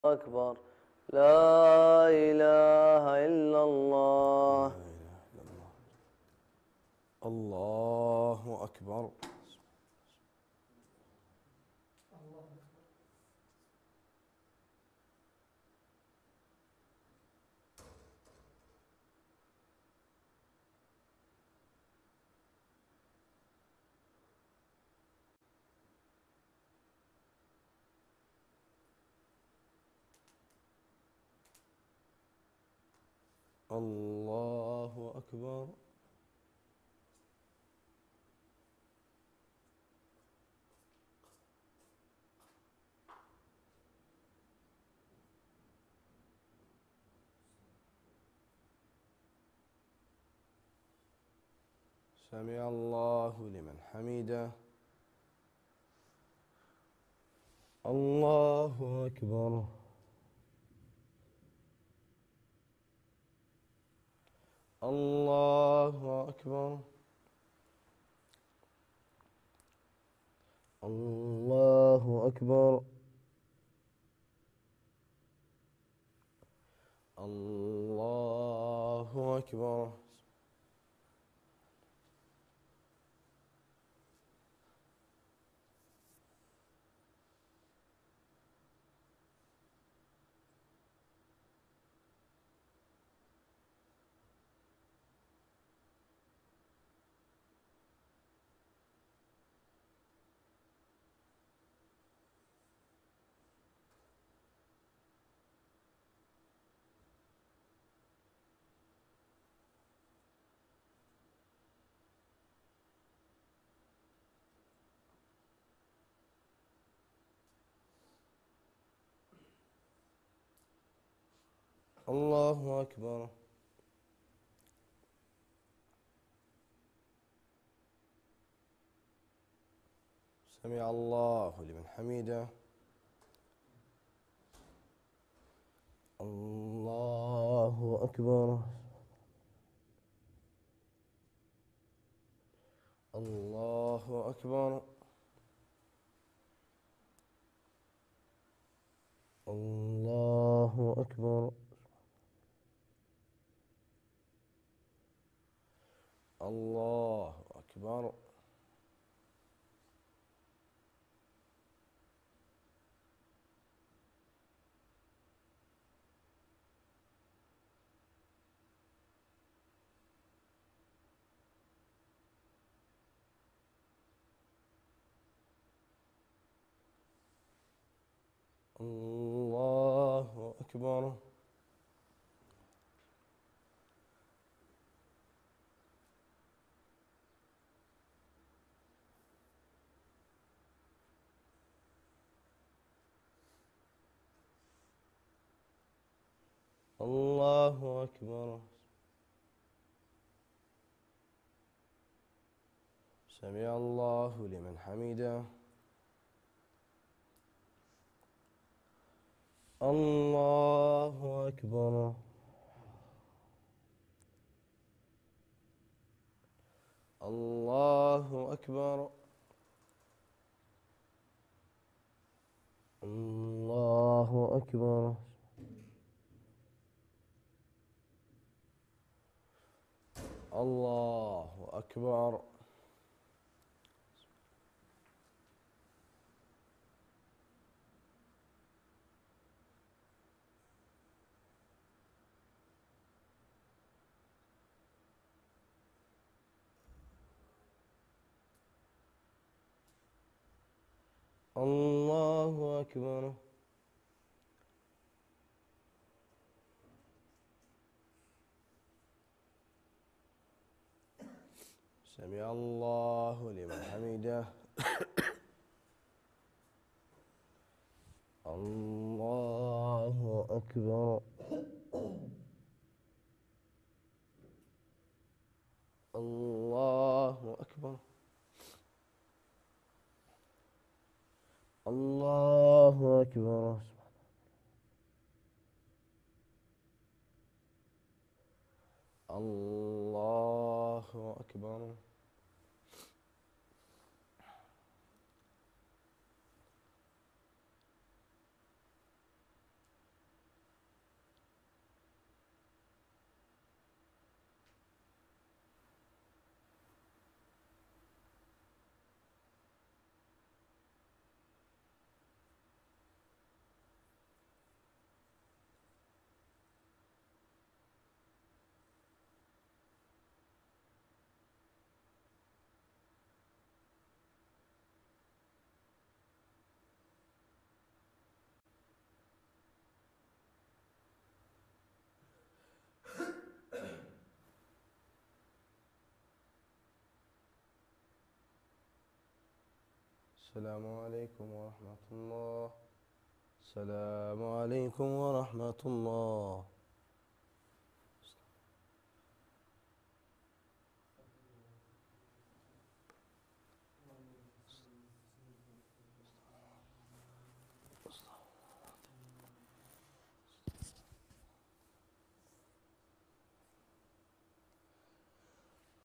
أكبر. لا إله إلا الله. الله أكبر. الله أكبر. سمع الله لمن حمده. الله أكبر. الله أكبر. الله أكبر. الله أكبر. الله أكبر. سمع الله لمن حمده. الله أكبر. الله أكبر. الله أكبر. الله أكبر. الله أكبر. الله أكبر. سمع الله لمن حمده. الله أكبر. الله أكبر. الله أكبر. الله أكبر. الله أكبر. سمع الله لمن حمده. الله أكبر. الله أكبر. الله أكبر. الله أكبر. السلام عليكم ورحمة الله. السلام عليكم ورحمة الله.